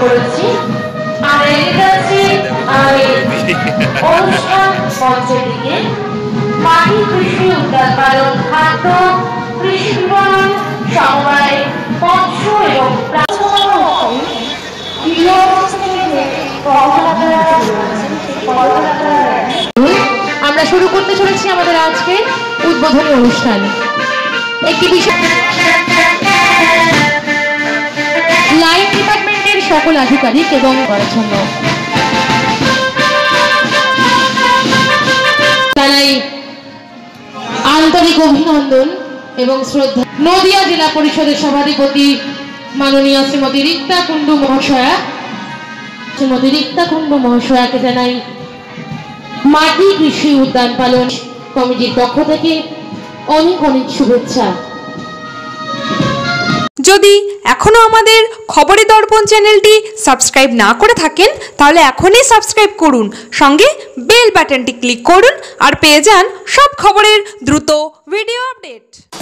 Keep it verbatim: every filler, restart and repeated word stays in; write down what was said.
করেছি। আর এটা হচ্ছে অনুষ্ঠান মঞ্চের দিকে মাটি কৃষি উদ্যান পালন খাদ্য কৃষি বিপণন সমবায় মৎস্য এবং আমরা শুরু করতে চলেছি আমাদের আজকে উদ্বোধনী অনুষ্ঠান। একটি বিষয় লাইন ডিপার্টমেন্টের সকল আধিকারিক এবং করার জন্য জানাই আন্তরিক অভিনন্দন এবং শ্রদ্ধা। নদিয়া জেলা পরিষদের সভাধিপতি মাননীয় শ্রীমতী রিক্তা কুন্ডু মহাশয়া শ্রীমতী রিক্তা কুন্ডু মহাশয়াকে জানাই মাটি কৃষি উদ্যান পালন কমিটির পক্ষ থেকে অনেক অনেক শুভেচ্ছা। যদি এখনো আমাদের খবরের দর্পণ চ্যানেলটি সাবস্ক্রাইব না করে থাকেন তাহলে এখনই সাবস্ক্রাইব করুন, সঙ্গে বেল বাটনটি ক্লিক করুন আর পেয়ে যান সব খবরের দ্রুত ভিডিও আপডেট।